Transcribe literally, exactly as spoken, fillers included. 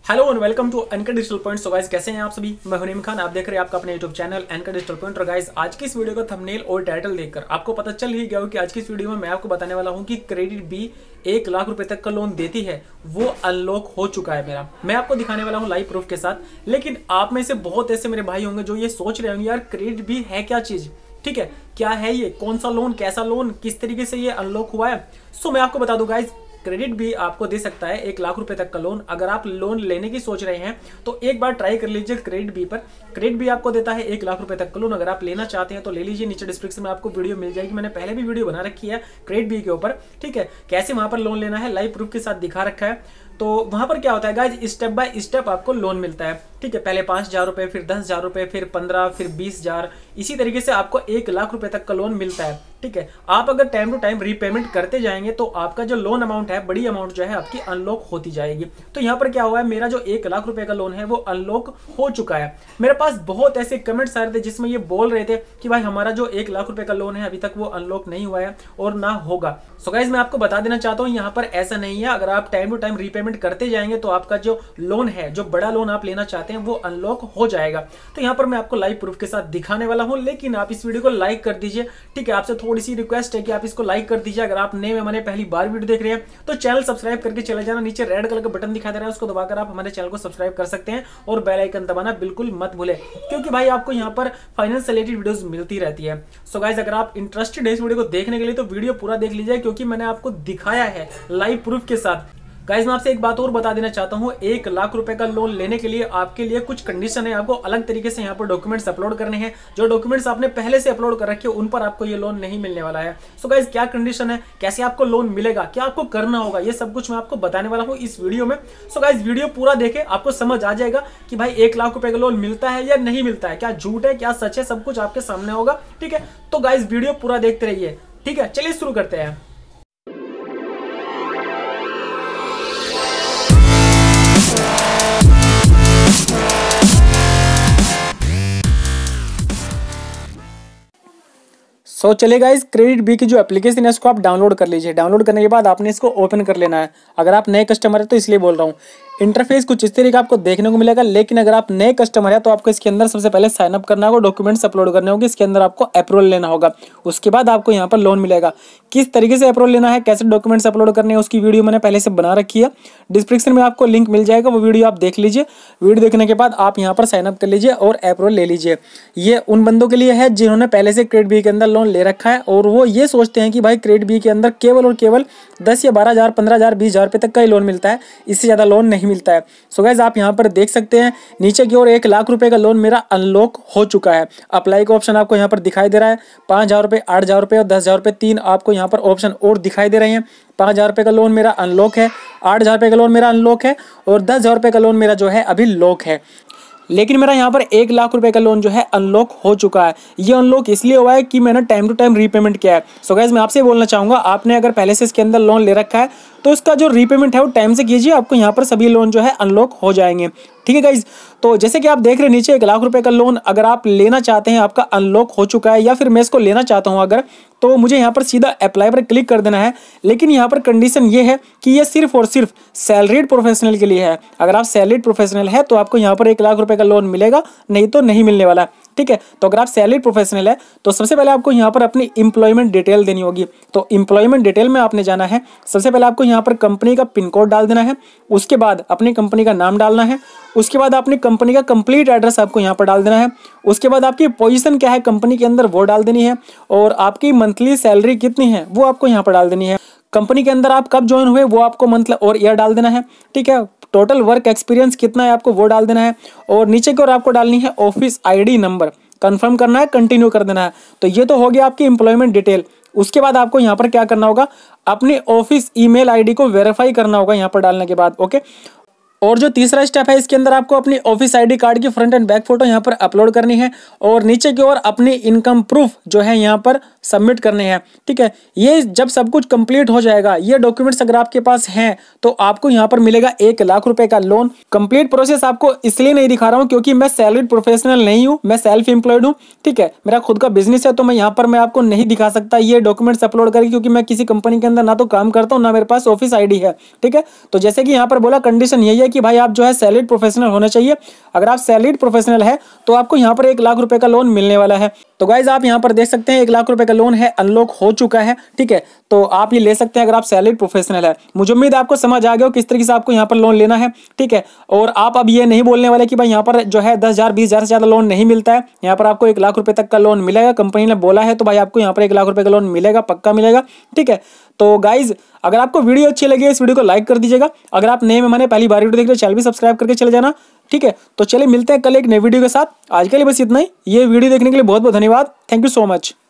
Hello and welcome to N K digital point. So guys कैसे हैं आप सभी। मैं हुनीम खान, आप देख रहे हैं आपका अपने YouTube channel N K digital point. और गाइस आज की इस वीडियो का थंबनेल और टाइटल देखकर आपको पता चल ही गया हो कि आज की इस वीडियो में मैं आपको बताने वाला हूं कि क्रेडिट बी एक लाख रुपए तक का लोन देती है, वो अनलॉक हो चुका है मेरा। मैं आपको दिखाने वाला हूँ लाइव प्रूफ के साथ। लेकिन आप में से बहुत ऐसे मेरे भाई होंगे जो ये सोच रहे होंगे यार क्रेडिट बी है क्या चीज, ठीक है, क्या है ये, कौन सा लोन, कैसा लोन, किस तरीके से ये अनलॉक हुआ है। सो मैं आपको बता दूं गाइज, क्रेडिट भी आपको दे सकता है एक लाख रुपए तक का लोन। अगर आप लोन लेने की सोच रहे हैं तो एक बार ट्राई कर लीजिए क्रेडिट बी पर। क्रेडिट बी आपको देता है एक लाख रुपए तक का लोन। अगर आप लेना चाहते हैं तो ले लीजिए, नीचे डिस्क्रिप्शन में आपको वीडियो मिल जाएगी। मैंने पहले भी वीडियो बना रखी है क्रेडिट बी के ऊपर, ठीक है, कैसे वहां पर लोन लेना है लाइव प्रूफ के साथ दिखा रखा है। तो वहां पर क्या होता है गाइज, स्टेप बाय स्टेप आपको लोन मिलता है, ठीक है। पहले पांच हजार रुपए, फिर दस हजार रुपए, फिर पंद्रह, फिर बीस हजार, इसी तरीके से आपको एक लाख रुपए तक का लोन मिलता है, ठीक है। आप अगर टाइम टू टाइम रीपेमेंट करते जाएंगे तो आपका जो लोन अमाउंट है, बड़ी अमाउंट जो है आपकी अनलॉक होती जाएगी। तो यहाँ पर क्या हुआ है, मेरा जो एक लाख रुपए का लोन है वो अनलॉक हो चुका है। मेरे पास बहुत ऐसे कमेंट्स आ रहे थे जिसमें ये बोल रहे थे कि भाई हमारा जो एक लाख रुपए का लोन है अभी तक वो अनलॉक नहीं हुआ है और ना होगा। सो गाइज मैं आपको बता देना चाहता हूँ यहाँ पर ऐसा नहीं है। अगर आप टाइम टू टाइम रीपेमेंट करते जाएंगे तो आपका जो लोन है, जो बड़ा लोन आप लेना चाहते हैं, वो अनलॉक हो जाएगा। तो यहाँ पर मैं आपको लाइव प्रूफ के साथ दिखाने वाला हूँ। लेकिन आप इस वीडियो को लाइक कर दीजिए, ठीक है। आपसे थोड़ी सी रिक्वेस्ट है कि आप इसको लाइक कर दीजिए। अगर आप नए में मैंने पहली बार वीडियो देख रहे हैं तो चैनल सब्सक्राइब करके चले जाना। नीचे रेड कलर का बटन दिखा दे रहा है, उसको दबाकर आप हमारे चैनल को सब्सक्राइब कर सकते हैं और बेल आइकन दबाना बिल्कुल मत भूले, क्योंकि भाई आपको यहाँ पर फाइनेंस से रिलेटेड वीडियोस मिलती रहती है। सो गाइस अगर आप इंटरेस्टेड है इस वीडियो को देखने के लिए तो वीडियो पूरा देख लीजिए, क्योंकि मैंने आपको दिखाया है लाइव प्रूफ के साथ। गाइस मैं आपसे एक बात और बता देना चाहता हूं, एक लाख रुपए का लोन लेने के लिए आपके लिए कुछ कंडीशन है। आपको अलग तरीके से यहाँ पर डॉक्यूमेंट्स अपलोड करने हैं। जो डॉक्यूमेंट्स आपने पहले से अपलोड कर रखे हैं उन पर आपको ये लोन नहीं मिलने वाला है। सो गाइस क्या कंडीशन है, कैसे आपको लोन मिलेगा, क्या आपको करना होगा, ये सब कुछ मैं आपको बताने वाला हूँ इस वीडियो में। सो गाइस वीडियो पूरा देखे, आपको समझ आ जाएगा कि भाई एक लाख रुपए का लोन मिलता है या नहीं मिलता है, क्या झूठ है क्या सच है, सब कुछ आपके सामने होगा, ठीक है। तो गाइस वीडियो पूरा देखते रहिए, ठीक है। चलिए शुरू करते हैं। सो so, चलिए गाइस, क्रेडिट बी की जो एप्लीकेशन है इसको आप डाउनलोड कर लीजिए। डाउनलोड करने के बाद आपने इसको ओपन कर लेना है। अगर आप नए कस्टमर है तो इसलिए बोल रहा हूँ। इंटरफेस कुछ इस तरीके का आपको देखने को मिलेगा। लेकिन अगर आप नए कस्टमर है तो आपको इसके अंदर सबसे पहले साइन अप करना होगा, डॉक्यूमेंट्स अपलोड करने होंगे, इसके अंदर आपको अप्रूवल लेना होगा। उसके बाद आपको यहाँ पर लोन मिलेगा। किस तरीके से अप्रूवल लेना है, कैसे डॉक्यूमेंट्स अपलोड करने हैं, उसकी वीडियो मैंने पहले से बना रखी है। डिस्क्रिप्शन में आपको लिंक मिल जाएगा, वो वीडियो आप देख लीजिए। वीडियो देखने के बाद आप यहाँ पर साइन अप कर लीजिए और अप्रूवल ले लीजिए। ये उन बंदों के लिए है जिन्होंने पहले से क्रेडिट बी के अंदर लोन ले रखा है और वो ये सोचते हैं कि भाई क्रेडिट बी के अंदर केवल और केवल दस या बारह हजार पंद्रह हजार बीस हजार रुपए तक का ही लोन मिलता है, इससे ज्यादा लोन नहीं मिलता है। सो गाइस आप यहाँ पर देख सकते हैं नीचे की ओर एक लाख रुपए का लोन मेरा अनलॉक हो चुका है। अप्लाई का ऑप्शन आपको यहाँ पर दिखाई दे रहा है। पाँच हजार रुपये, आठ हजार रुपये और दस हजार रुपये, तीन आपको यहाँ पर ऑप्शन और दिखाई दे रहे हैं। पाँच हजार रुपये का लोन मेरा अनलॉक है, आठ हजार रुपये का लोन मेरा अनलॉक है और दस हजार रुपये का लोन मेरा जो है अभी लॉक है। लेकिन मेरा यहाँ पर एक लाख रुपए का लोन जो है अनलॉक हो चुका है। ये अनलॉक इसलिए हुआ है कि मैंने टाइम टू टाइम रीपेमेंट किया है। सो गाइस मैं आपसे बोलना चाहूँगा, आपने अगर पहले से इसके अंदर लोन ले रखा है तो उसका जो रीपेमेंट है वो टाइम से कीजिए, आपको यहाँ पर सभी लोन जो है अनलॉक हो जाएंगे, ठीक है गाइज। तो जैसे कि आप देख रहे हैं नीचे एक लाख रुपए का लोन अगर आप लेना चाहते हैं, आपका अनलॉक हो चुका है, या फिर मैं इसको लेना चाहता हूं अगर, तो मुझे यहाँ पर सीधा अप्लाई पर क्लिक कर देना है। लेकिन यहाँ पर कंडीशन ये है कि ये सिर्फ और सिर्फ सैलरीड प्रोफेशनल के लिए है। अगर आप सैलरीड प्रोफेशनल है तो आपको यहाँ पर एक लाख रुपए का लोन मिलेगा, नहीं तो नहीं मिलने वाला, ठीक है। तो अगर आप सैलरीड प्रोफेशनल है तो सबसे पहले आपको यहाँ पर अपनी एम्प्लॉयमेंट डिटेल देनी होगी। तो एम्प्लॉयमेंट डिटेल में आपने जाना है, सबसे पहले आपको यहाँ पर कंपनी का पिन कोड डाल देना है, उसके बाद अपनी कंपनी का नाम डालना है, उसके बाद अपनी कंपनी का कंप्लीट एड्रेस आपको यहाँ पर डाल देना है, उसके बाद आपकी पोजीशन क्या है कंपनी के अंदर वो डाल देनी है, और आपकी मंथली सैलरी कितनी है वो आपको यहाँ पर डाल देनी है। कंपनी के अंदर आप कब ज्वाइन हुए वो आपको मंथ और ईयर डाल देना है, ठीक है। टोटल वर्क एक्सपीरियंस कितना है आपको वो डाल देना है, और नीचे की ओर आपको डालनी है ऑफिस आईडी नंबर, कंफर्म करना है, कंटिन्यू कर देना है। तो ये तो हो गया आपकी एम्प्लॉयमेंट डिटेल। उसके बाद आपको यहाँ पर क्या करना होगा, अपने ऑफिस ईमेल आईडी को वेरीफाई करना होगा यहाँ पर डालने के बाद, ओके। और जो तीसरा स्टेप है इसके अंदर आपको अपनी ऑफिस आईडी कार्ड की फ्रंट एंड बैक फोटो यहाँ पर अपलोड करनी है, और नीचे की ओर अपनी इनकम प्रूफ जो है यहाँ पर सबमिट करने हैं, ठीक है। ये जब सब कुछ कंप्लीट हो जाएगा, ये डॉक्यूमेंट्स अगर आपके पास हैं तो आपको यहाँ पर मिलेगा एक लाख रुपए का लोन। कंप्लीट प्रोसेस आपको इसलिए नहीं दिखा रहा हूँ क्योंकि मैं सैलरीड प्रोफेशनल नहीं हूँ, मैं सेल्फ एम्प्लॉयड हूँ, ठीक है। मेरा खुद का बिजनेस है तो मैं यहाँ पर मैं आपको नहीं दिखा सकता ये डॉक्यूमेंट्स अपलोड करके, क्योंकि मैं किसी कंपनी के अंदर ना तो काम करता हूँ ना मेरे पास ऑफिस आईडी है, ठीक है। तो जैसे कि यहाँ पर बोला कंडीशन यही है है कि भाई आप जो है सैलरीड प्रोफेशनल होना चाहिए। अगर आप सैलरीड प्रोफेशनल है तो आपको यहाँ पर एक लाख रुपए का लोन मिलने वाला है। तो गाइज आप यहाँ पर देख सकते हैं एक लाख रुपए का लोन है, अनलॉक हो चुका है, ठीक है। तो आप ये ले सकते हैं अगर आप सैलरीड प्रोफेशनल है। मुझे उम्मीद है आपको समझ आ गया हो किस तरीके से आपको यहाँ पर लोन लेना है, ठीक है। और आप अब ये नहीं बोलने वाले कि भाई यहाँ पर जो है दस हजार बीस हजार से ज्यादा लोन नहीं मिलता है। यहाँ पर आपको एक लाख रुपए तक का लोन मिलेगा, कंपनी ने बोला है, तो भाई आपको यहाँ पर एक लाख रुपए का लोन मिलेगा, पक्का मिलेगा, ठीक है। तो गाइज अगर आपको वीडियो अच्छी लगी है इस वीडियो को लाइक कर दीजिएगा। अगर आप नए मेहमान पहली बार वीडियो देख रहे हो चैनल भी सब्सक्राइब करके चले जाना, ठीक है। तो चलिए मिलते हैं कल एक नई वीडियो के साथ। आज के लिए बस इतना ही। ये वीडियो देखने के लिए बहुत बहुत धन्यवाद। Thank you so much.